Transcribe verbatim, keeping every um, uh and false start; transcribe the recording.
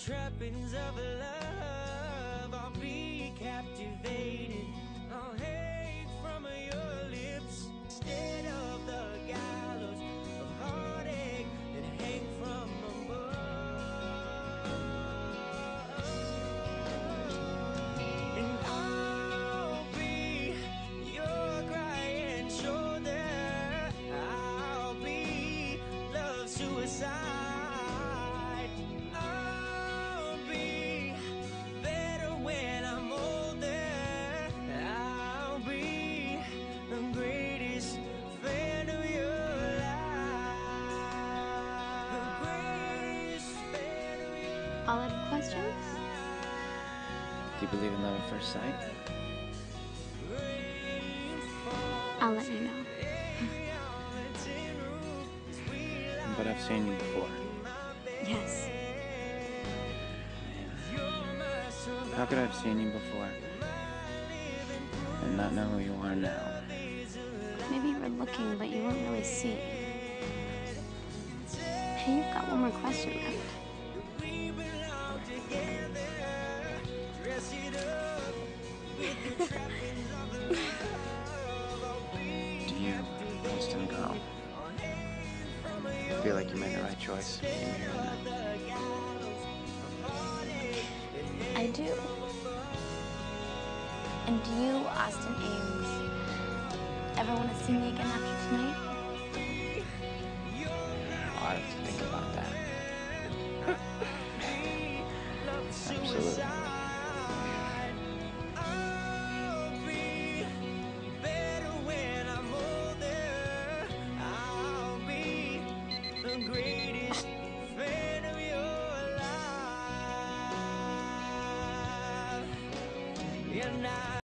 trappings of love, I'll be captivated. I'll hang from your lips instead of the gallows of heartache that hang from above. And I'll be your crying shoulder. I'll be love suicide. I'll be better when I'm older. I'll be the greatest fan of your life. The greatest fan of your life. All other questions? Do you believe in love at first sight? I'll let you know. But I've seen you before. Yes. How could I have seen you before and not know who you are now? Maybe you were looking, but you weren't really seeing. Hey, you've got one more question left. Do you, instant girl, feel like you made the right choice when you married me? I do. And do you, Austin Ames, ever want to see me again after tonight? I'll have to think about that. Absolutely. Greatest fan of your life. And I